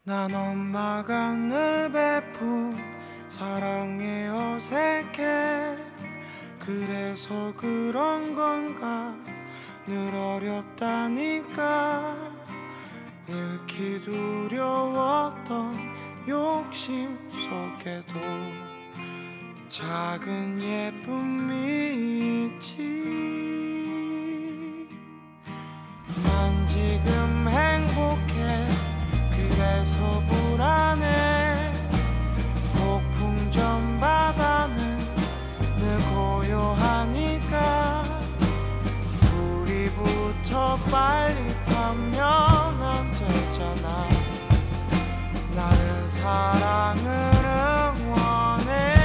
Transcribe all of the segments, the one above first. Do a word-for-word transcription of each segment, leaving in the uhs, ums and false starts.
난 엄마가 늘 베푼 사랑에 어색해. 그래서 그런 건가 늘 어렵다니까. 잃기 두려웠던 욕심 속에도 작은 예쁨이 있지. 난 지금 행복해. 그래서 불안해. 폭풍전 바다는 늘 고요하니까 우리 부터 빨리 타면 안 되잖아. 나를 사랑을 응원해.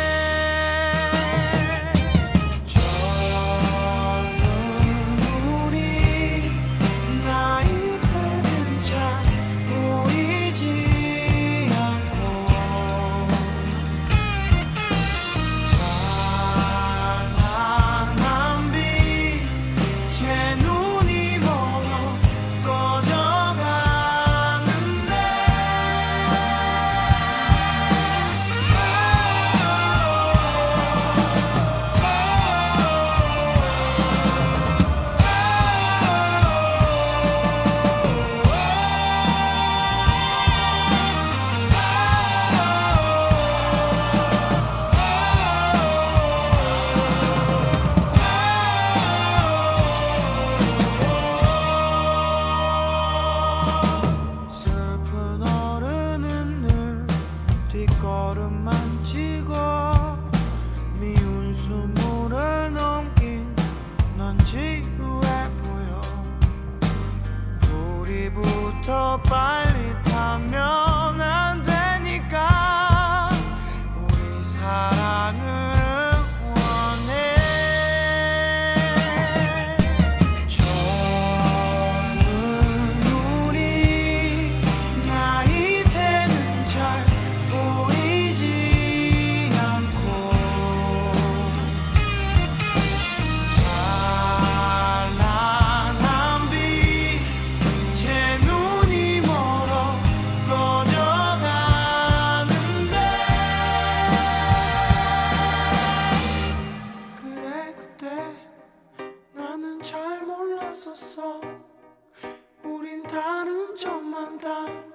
뒷걸음만 치고 미운 수모를 넘긴 넌 지루해 보여. 우리부터 빨리 타면 안 되니까 우리 사랑을 잘 몰랐었어. 우린 다른 점만 닮